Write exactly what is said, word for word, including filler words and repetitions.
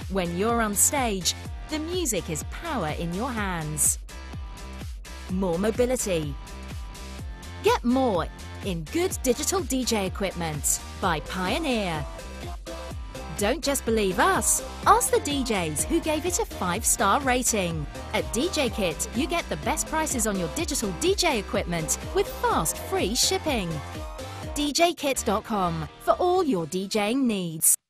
When you're on stage, the music is power in your hands. More mobility. Get more in good digital D J equipment by Pioneer. Don't just believe us, ask the D Js who gave it a five-star rating. At D J Kit, you get the best prices on your digital D J equipment with fast, free shipping. D J kit dot com for all your DJing needs.